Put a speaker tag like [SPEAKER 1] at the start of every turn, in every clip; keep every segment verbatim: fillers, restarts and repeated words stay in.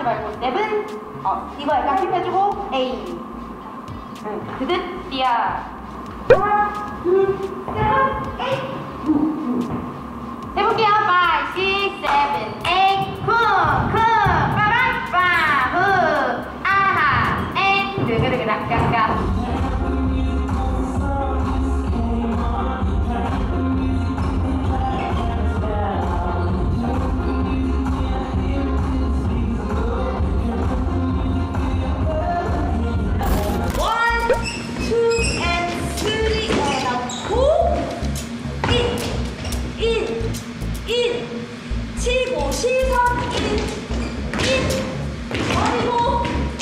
[SPEAKER 1] 말고 세븐. 어, 이거 약간 힙해주고 에이. 응, 드듯 띠야. 하나, 둘, 셋, 에이. 해볼게요. 파이브, 식스, 세븐, 에잇. 쿵, 쿵, 빠밤, 빠, 후. 아하, 엔, 드그드그닥닥닥.
[SPEAKER 2] 치고 시선 인, 인, 버리고 업!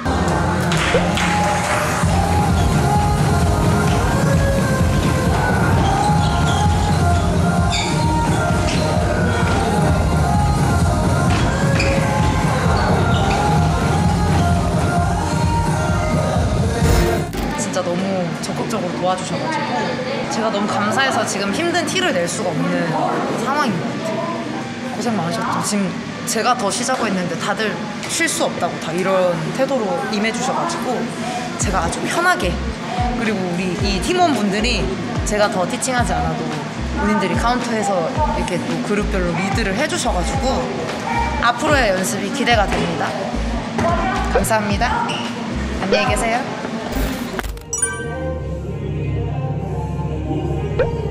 [SPEAKER 3] 진짜 너무 적극적으로 도와주셔가지고 제가 너무 감사해서 지금 힘든 티를 낼 수가 없는 상황인 것 같아요. 고생 많으셨죠. 지금 제가 더 쉬자고 했는데 다들 쉴 수 없다고 다 이런 태도로 임해주셔가지고 제가 아주 편하게, 그리고 우리 이 팀원분들이 제가 더 티칭하지 않아도 본인들이 카운터에서 이렇게 또 그룹별로 리드를 해주셔가지고 앞으로의 연습이 기대가 됩니다. 감사합니다. 안녕히 계세요.